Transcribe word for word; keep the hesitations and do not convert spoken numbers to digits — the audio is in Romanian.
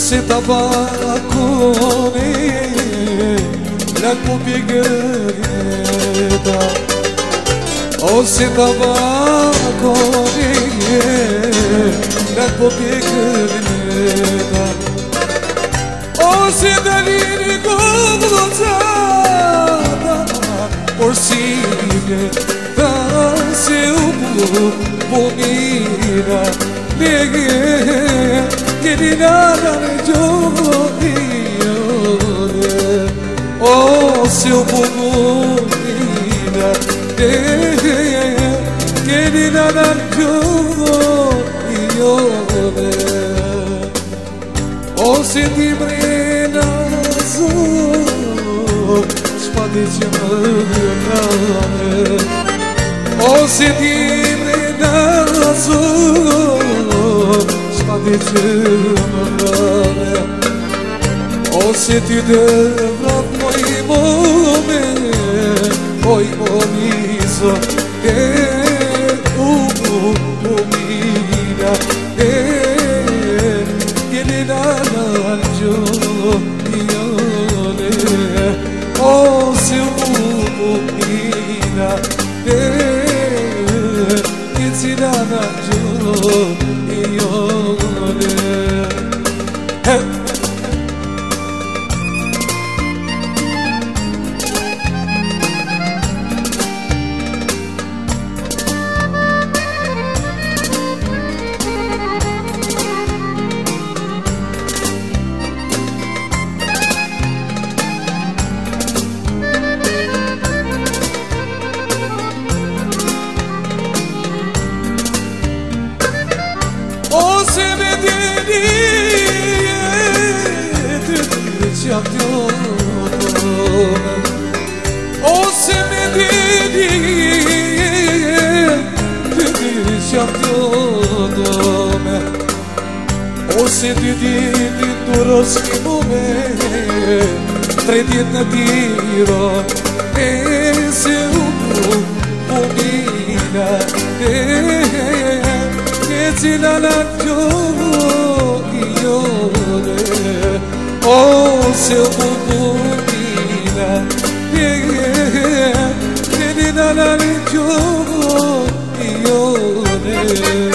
se tabacone la cupighetta o se tabacone la cupighetta o se dalini godzata porsive da seu pomira lege Gelina Joia, oh seu pomira, Gelina Joia, oh setembro azul, spadicciare, oh setembro azul. O se ti devrat moj mome, moj momiso, e umu umina, e gelina nanjo ione, o se umu umina, e gelina nanjo ione. O se me dedi, dedi şahdodome. O se dedi di doroski mome, tredjetna tiro, e se umu pomina, e cila la gioione, o se umu Gelina nanjo ione